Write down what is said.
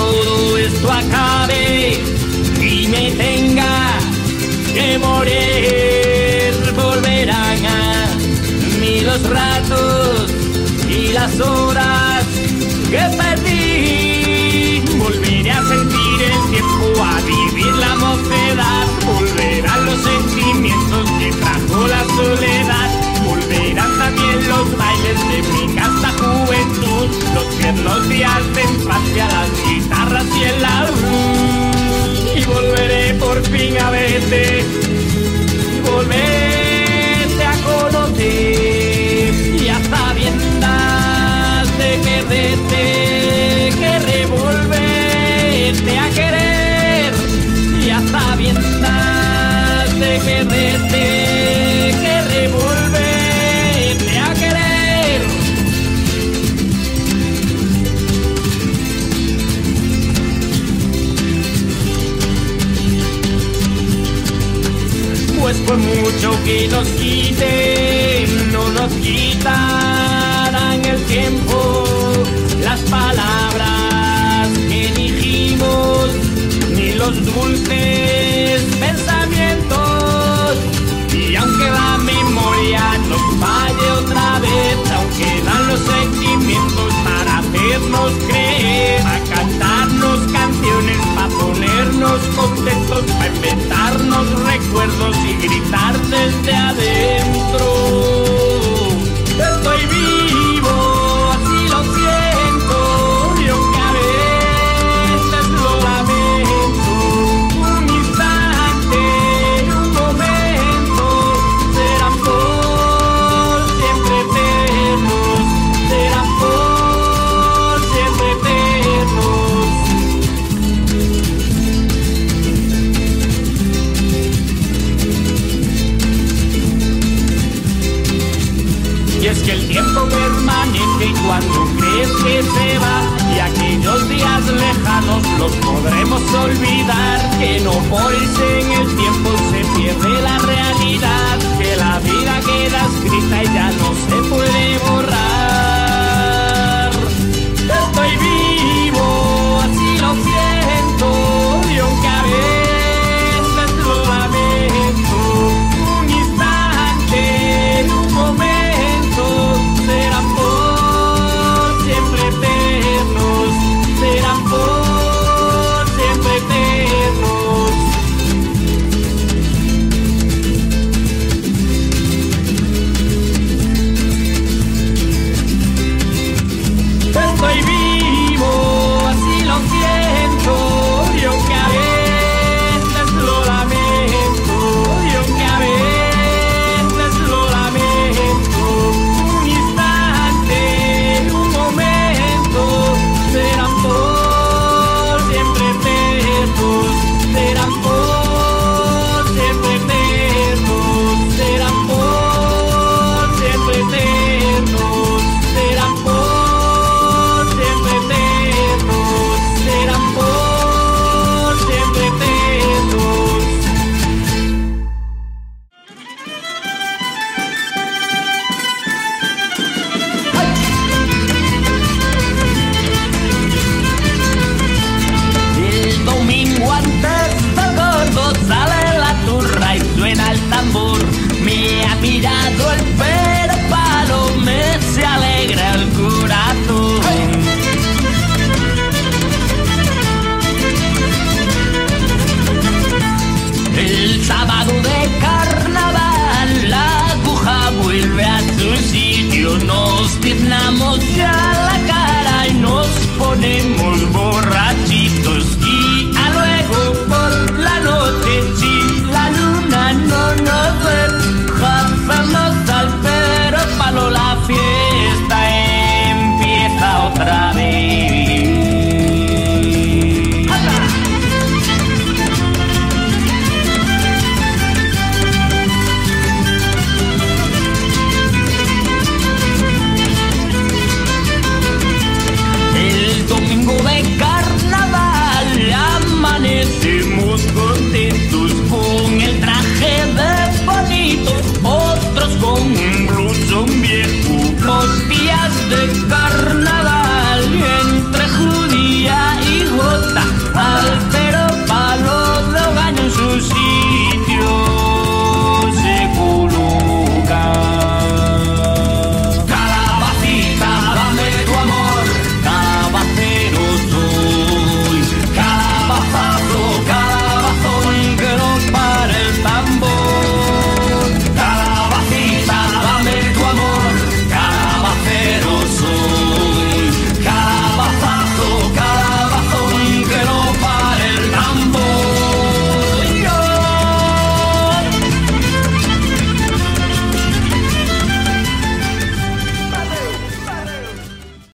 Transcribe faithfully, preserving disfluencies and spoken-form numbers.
todo esto acabe y me tenga que morir, volverán a mí los ratos y las horas que perdí. Volveré a sentir el tiempo, a vivir la mocedad, volverán los sentimientos que trajo la soledad, volverán también los bailes de mi casta juventud, los tiernos días de infancia, las guitarras y el laúd. Y volveré por fin a verte, y volverte a conocer, y a sabiendas de quererte, querré volverte a querer, y a sabiendas de quererte, querré volverte a querer. Pues por mucho que nos quiten, no nos quitarán el tiempo, las palabras que dijimos, ni los dulces pensamientos. Y aunque la memoria nos falle otra vez, aunque dan los sentimientos para hacernos creer, a cantarnos canciones, para ponernos contentos, para inventarnos recuerdos y gritar desde adentro: estoy vivo, así lo siento, y aunque a veces lo lamento, un instante, un momento, serán por siempre eternos, serán por siempre eternos. Y es que el tiempo permanece cuando crees que se va, y aquellos días lejanos los podremos olvidar, que no por irse en el tiempo